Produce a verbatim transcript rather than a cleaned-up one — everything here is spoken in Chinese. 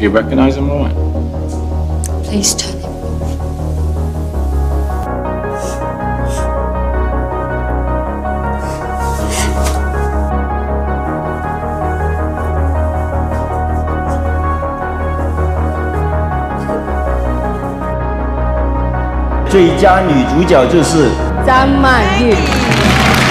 Do you recognize him or what? Please turn him off. 最佳女主角就是张曼玉。